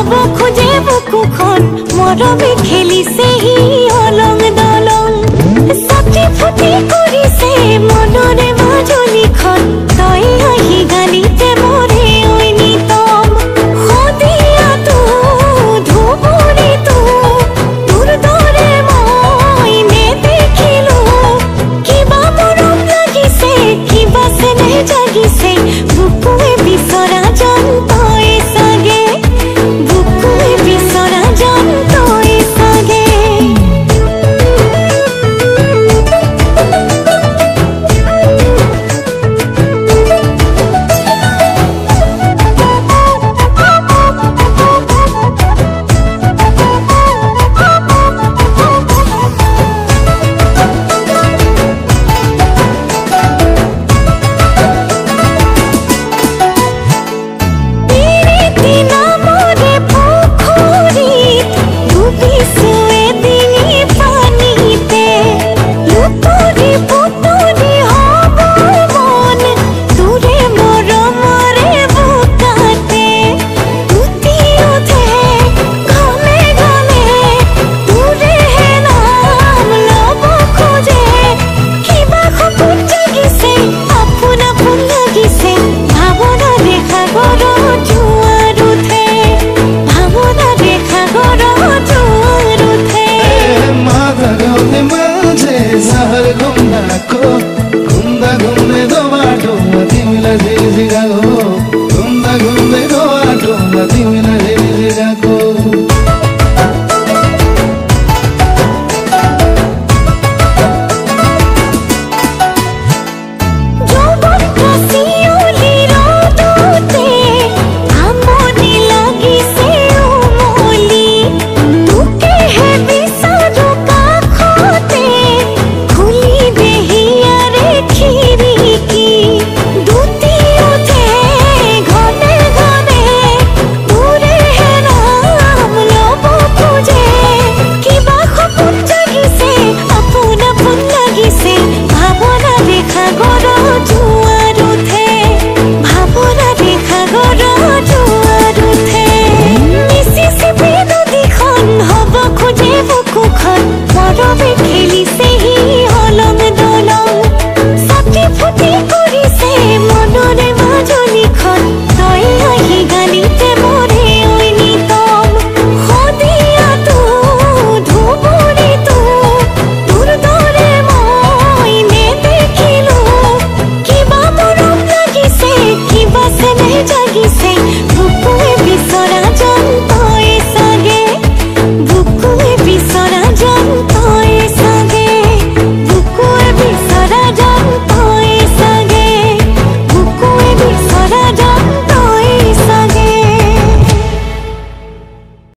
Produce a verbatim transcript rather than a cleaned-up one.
লব খোজে বুকুখন মৰমে খেলিছে হি অলং দলং সাথী ফুটি কৰিছে মনৰে মাজুলীখন তই আহি গালিতে মৰে ঐনিতম সদিয়াটো ধুবুৰীটো তোৰ দৰে মই নেদেখিলো কিবা মৰম লাগিছে কিবা চেনেহ জাগিছে বুকুৱে বিচৰা জন তই চাগে বুকুৱে বিচৰা জন তই চাগে घुम्दा घुम्दै दो बाटोमा तिमीलाई झिझिगाको घुम्दा घुम्दै दो बाटोमा तिमीलाई झिझिगाको